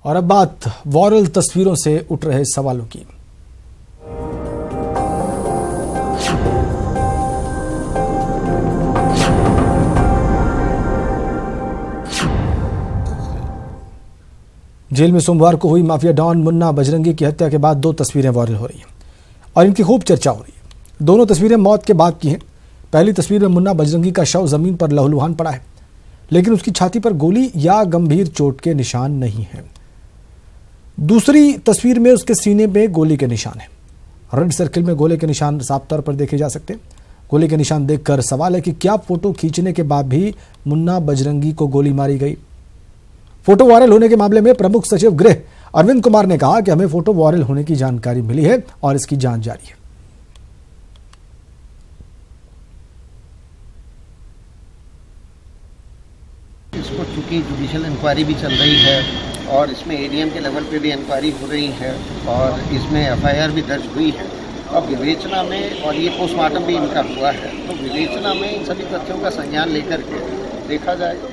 और अब बात वायरल तस्वीरों से उठ रहे सवालों की। जेल में सोमवार को हुई माफिया डॉन मुन्ना बजरंगी की हत्या के बाद दो तस्वीरें वायरल हो रही हैं और इनकी खूब चर्चा हो रही है। दोनों तस्वीरें मौत के बाद की हैं। पहली तस्वीर में मुन्ना बजरंगी का शव जमीन पर लहूलुहान पड़ा है, लेकिन उसकी छाती पर गोली या गंभीर चोट के निशान नहीं है। दूसरी तस्वीर में उसके सीने में गोली के निशान है। रेड सर्किल में गोले के निशान साफ तौर पर देखे जा सकते हैं। गोली के निशान देखकर सवाल है कि क्या फोटो खींचने के बाद भी मुन्ना बजरंगी को गोली मारी गई। फोटो वायरल होने के मामले में प्रमुख सचिव गृह अरविंद कुमार ने कहा कि हमें फोटो वायरल होने की जानकारी मिली है और इसकी जांच जारी है। इसको चूंकि जुडिशियल इंक्वायरी भी चल रही है और इसमें एडीएम के लेवल पे भी इंक्वायरी हो रही है और इसमें एफआईआर भी दर्ज हुई है। अब विवेचना में, और ये पोस्टमार्टम भी इनका हुआ है, तो विवेचना में इन सभी तथ्यों का संज्ञान लेकर के देखा जाएगा।